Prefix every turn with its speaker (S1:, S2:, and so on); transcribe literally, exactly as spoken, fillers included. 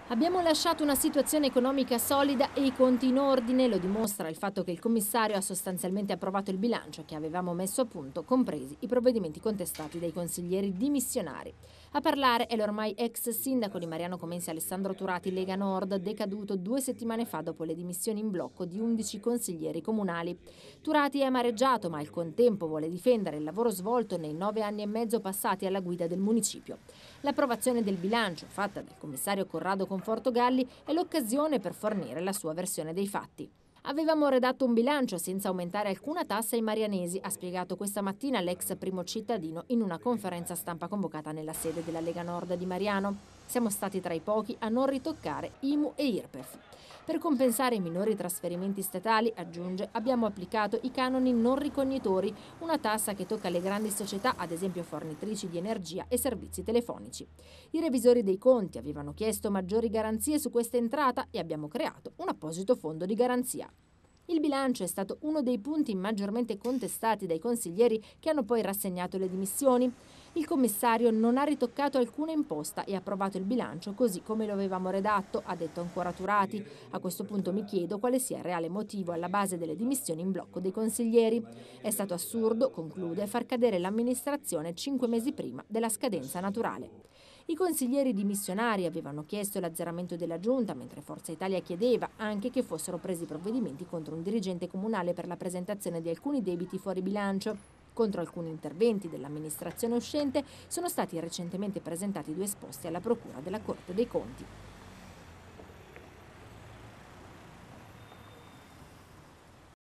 S1: Abbiamo lasciato una situazione economica solida e i conti in ordine, lo dimostra il fatto che il commissario ha sostanzialmente approvato il bilancio che avevamo messo a punto, compresi i provvedimenti contestati dai consiglieri dimissionari. A parlare è l'ormai ex sindaco di Mariano Comenzi Alessandro Turati, Lega Nord, decaduto due settimane fa dopo le dimissioni in blocco di undici consiglieri comunali. Turati è amareggiato, ma al contempo vuole difendere il lavoro svolto nei nove anni e mezzo passati alla guida del municipio. L'approvazione del bilancio, fatta dal commissario Corrado Confortogalli, è l'occasione per fornire la sua versione dei fatti. Avevamo redatto un bilancio senza aumentare alcuna tassa ai marianesi, ha spiegato questa mattina l'ex primo cittadino in una conferenza stampa convocata nella sede della Lega Nord di Mariano. Siamo stati tra i pochi a non ritoccare I M U e I R P E F. Per compensare i minori trasferimenti statali, aggiunge, abbiamo applicato i canoni non ricognitori, una tassa che tocca le grandi società, ad esempio fornitrici di energia e servizi telefonici. I revisori dei conti avevano chiesto maggiori garanzie su questa entrata e abbiamo creato un apposito fondo di garanzia. Il bilancio è stato uno dei punti maggiormente contestati dai consiglieri che hanno poi rassegnato le dimissioni. Il commissario non ha ritoccato alcuna imposta e ha approvato il bilancio così come lo avevamo redatto, ha detto ancora Turati. A questo punto mi chiedo quale sia il reale motivo alla base delle dimissioni in blocco dei consiglieri. È stato assurdo, conclude, far cadere l'amministrazione cinque mesi prima della scadenza naturale. I consiglieri dimissionari avevano chiesto l'azzeramento della giunta, mentre Forza Italia chiedeva anche che fossero presi provvedimenti contro un dirigente comunale per la presentazione di alcuni debiti fuori bilancio. Contro alcuni interventi dell'amministrazione uscente sono stati recentemente presentati due esposti alla Procura della Corte dei Conti.